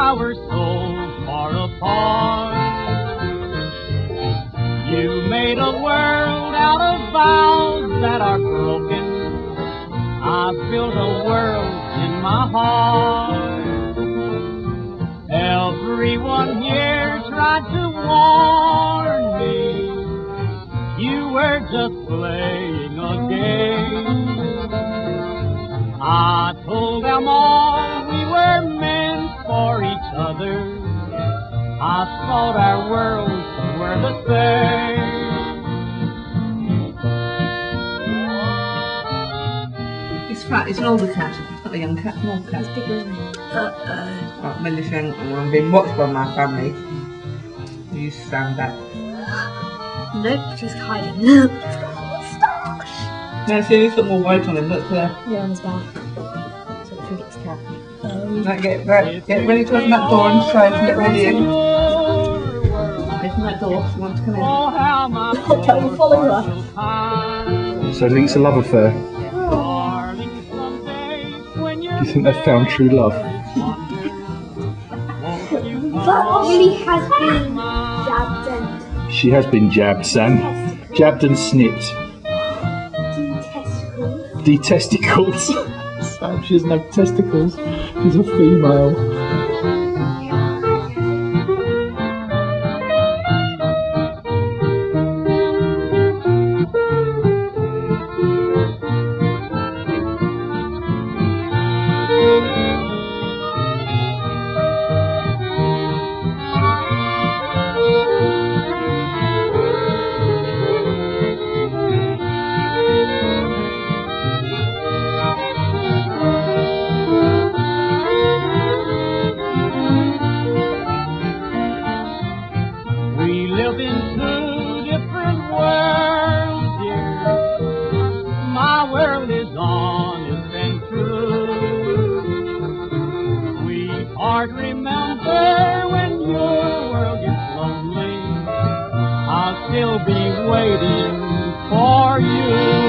our souls far apart. You made a world out of vows that are broken. I built a world in my heart. Everyone here tried to warn me. You were just playing a game. I told them all we were meant for each other. I thought our worlds were the same. It's fat, it's an older cat. It's not a young cat, it's an old cat. It's bigger. Right, Millie's saying, I'm being watched by my family. You stand back. Nope, she's hiding. She's got a moustache. No, see, he's got more weight on him, look there. Yeah, on his back. So I think it's a cat. Right, get ready to open that door and try and get ready in. Open that door if you want to come in. I'll try to follow her. So Link's a love affair. Do you think they've found true love? But Millie has been jabbed and... She has been jabbed, Sam. Jabbed and snipped. Testicles. Sam, she doesn't have testicles. She's a female. Remember when your world gets lonely, I'll still be waiting for you.